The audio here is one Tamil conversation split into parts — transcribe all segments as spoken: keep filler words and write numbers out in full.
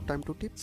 time to tips.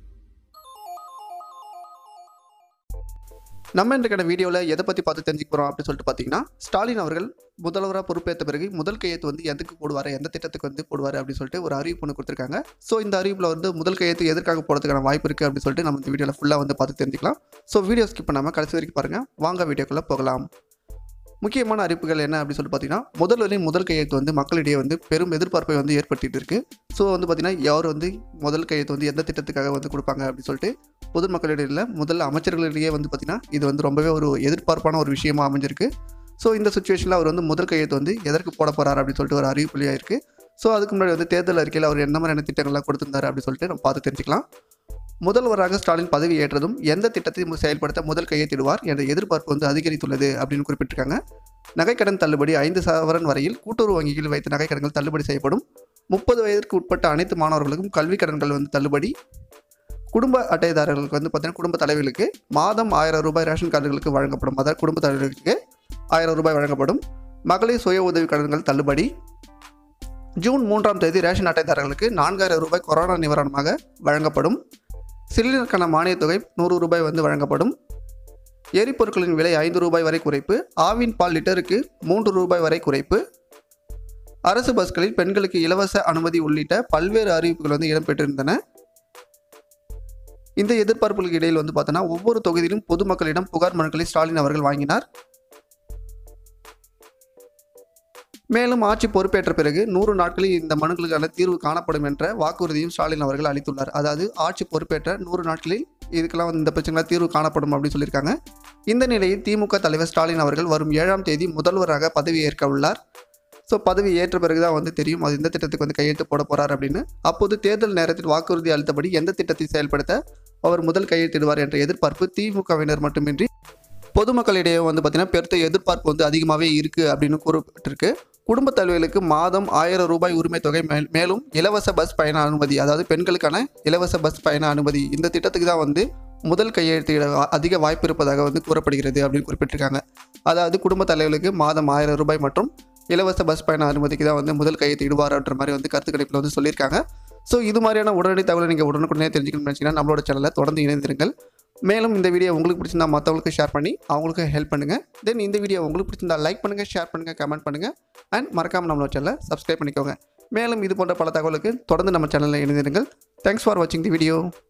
நம்ம இன்றைக்கான வீடியோவில் எதை பற்றி பார்த்து தெரிஞ்சுக்க போகிறோம் அப்படின்னு சொல்லிட்டு பார்த்தீங்கன்னா, ஸ்டாலின் அவர்கள் முதல்வராக பொறுப்பேற்ற பிறகு முதல் கையெழுத்து வந்து எதுக்கு போடுவார், எந்த திட்டத்துக்கு வந்து போடுவார் அப்படின்னு சொல்லிட்டு ஒரு அறிவிப்பு ஒன்று கொடுத்துருக்காங்க. ஸோ இந்த அறிவிப்பில் வந்து முதல் கையெழுத்து எதற்காக போடுறதுக்கான வாய்ப்பு இருக்குது அப்படின்னு சொல்லிட்டு நம்ம இந்த வீடியோவில் ஃபுல்லாக வந்து பார்த்து தெரிஞ்சுக்கலாம். ஸோ வீடியோ ஸ்கிப் பண்ணாமல் கடைசி வரைக்கும் பாருங்கள். வாங்க வீடியோக்குள்ளே போகலாம். முக்கியமான அறிவிப்புகள் என்ன அப்படின்னு சொல்லிட்டு பார்த்தீங்கன்னா, முதல்வரின் முதல் கையெழுத்து வந்து மக்களிடையே வந்து பெரும் எதிர்பார்ப்பை வந்து ஏற்படுத்திட்டு இருக்கு. ஸோ வந்து பார்த்தீங்கன்னா, யார் வந்து முதல் கையெழுத்து வந்து எந்த திட்டத்துக்காக வந்து கொடுப்பாங்க அப்படின்னு சொல்லிட்டு பொதுமக்களிடையே முதல் அமைச்சர்களிடையே வந்து பார்த்தீங்கன்னா, இது வந்து ரொம்பவே ஒரு எதிர்பார்ப்பான ஒரு விஷயமா அமைஞ்சிருக்கு. ஸோ இந்த சுச்சுவேஷனில் அவர் வந்து முதல் கையெழுத்து வந்து எதற்கு போட போகிறார் அப்படின்னு சொல்லிட்டு ஒரு அறிவிப்புலையாக இருக்குது. ஸோ அதுக்கு முன்னாடி வந்து தேர்தல் அறிக்கையில் அவர் என்ன மாதிரியான திட்டங்கள்லாம் கொடுத்துருந்தாரு அப்படின்னு சொல்லிட்டு நம்ம பார்த்து தெரிஞ்சுக்கலாம். முதல்வராக ஸ்டாலின் பதவி ஏற்றதும் எந்த திட்டத்தை செயல்படுத்த முதல் கையெழுத்திடுவார் என்ற எதிர்பார்ப்பு வந்து அதிகரித்துள்ளது அப்படின்னு குறிப்பிட்டிருக்காங்க. நகைக்கடன் தள்ளுபடி ஐந்து சவரன் வரையில் கூட்டுறவு வங்கிகளில் வைத்த நகைக்கடன்கள் தள்ளுபடி செய்யப்படும். முப்பது வயதிற்கு உட்பட்ட அனைத்து மாணவர்களுக்கும் கல்வி கடன்கள் வந்து தள்ளுபடி. குடும்ப அட்டைதாரர்களுக்கு வந்து பார்த்தீங்கன்னா குடும்ப தலைவர்களுக்கு மாதம் ஆயிரம் ரூபாய் ரேஷன் கார்டுகளுக்கு வழங்கப்படும். அதாவது குடும்ப தலைவர்களுக்கு ஆயிரம் ரூபாய் வழங்கப்படும். மகளிர் சுய உதவி கடன்கள் தள்ளுபடி. ஜூன் மூன்றாம் தேதி ரேஷன் அட்டைதாரர்களுக்கு நான்காயிரம் ரூபாய் கொரோனா நிவாரணமாக வழங்கப்படும். சிலிண்டருக்கான மானியத் தொகை நூறு ரூபாய் வந்து வழங்கப்படும். எரிபொருட்களின் விலை ஐந்து ரூபாய் வரை குறைப்பு. ஆவின் பால் லிட்டருக்கு மூன்று ரூபாய் வரை குறைப்பு. அரசு பஸ்களில் பெண்களுக்கு இலவச அனுமதி உள்ளிட்ட பல்வேறு அறிவிப்புகள் வந்து இடம்பெற்றிருந்தன. இந்த எதிர்பார்ப்புகளுக்கு இடையில் வந்து பார்த்தோன்னா, ஒவ்வொரு தொகுதியிலும் பொதுமக்களிடம் புகார் மனுக்களை ஸ்டாலின் அவர்கள் வாங்கினார். மேலும் ஆட்சி பொறுப்பேற்ற பிறகு நூறு நாட்களில் இந்த மனுக்களுக்கான தீர்வு காணப்படும் என்ற வாக்குறுதியும் ஸ்டாலின் அவர்கள் அளித்துள்ளார். அதாவது ஆட்சி பொறுப்பேற்ற நூறு நாட்களில் இதுக்கெல்லாம் இந்த பிரச்சனைலாம் தீர்வு காணப்படும் அப்படின்னு சொல்லியிருக்காங்க. இந்த நிலையில் திமுக தலைவர் ஸ்டாலின் அவர்கள் வரும் ஏழாம் தேதி முதல்வராக பதவி ஏற்க உள்ளார். ஸோ பதவி ஏற்ற பிறகு தான் வந்து தெரியும் அது எந்த திட்டத்துக்கு வந்து கையெழுத்து போட போகிறார் அப்படின்னு. அப்போது தேர்தல் நேரத்தில் வாக்குறுதி அளித்தபடி எந்த திட்டத்தை செயல்படுத்த அவர் முதல் கையெழுத்திடுவார் என்ற எதிர்பார்ப்பு திமுகவினர் மட்டுமின்றி பொதுமக்களிடையே வந்து பார்த்தீங்கன்னா பெருத்த எதிர்பார்ப்பு வந்து அதிகமாகவே இருக்குது அப்படின்னு கூறப்பட்டிருக்கு. குடும்ப தலைவர்களுக்கு மாதம் ஆயிரம் ரூபாய் உரிமை தொகை மேல் மேலும் இலவச பஸ் பயண அனுமதி, அதாவது பெண்களுக்கான இலவச பஸ் பயண அனுமதி, இந்த திட்டத்துக்கு தான் வந்து முதல் கையெழுத்திட அதிக வாய்ப்பு இருப்பதாக வந்து கூறப்படுகிறது அப்படின்னு குறிப்பிட்டிருக்காங்க. அதாவது குடும்ப தலைவர்களுக்கு மாதம் ஆயிரம் ரூபாய் மற்றும் இலவச பஸ் பயண அனுமதிக்கு தான் வந்து முதல் கையெழுத்து இடுவார்ன்ற மாதிரி வந்து கருத்து கணிப்பில் வந்து சொல்லியிருக்காங்க. ஸோ இது மாதிரியான உடனடி தகவலை நீங்கள் உடனுக்குடனே தெரிஞ்சுக்கணும்னு நினச்சிங்கன்னா நம்மளோட சேனலை தொடர்ந்து இணைந்திருங்கள். மேலும் இந்த வீடியோ உங்களுக்கு பிடிச்சிருந்தா மற்றவங்களுக்கு ஷேர் பண்ணி அவங்களுக்கு ஹெல்ப் பண்ணுங்கள். தென் இந்த வீடியோ உங்களுக்கு பிடிச்சிருந்தா லைக் பண்ணுங்கள், ஷேர் பண்ணுங்கள், கமெண்ட் பண்ணுங்கள் அண்ட் மறக்காமல் நம்மளோட சேனலை சப்ஸ்கிரைப் பண்ணிக்கோங்க. மேலும் இது போன்ற பல தகவலுக்கு தொடர்ந்து நம்ம சேனலில் இணைந்திருங்கள். தேங்க்ஸ் ஃபார் வாட்சிங் தி வீடியோ.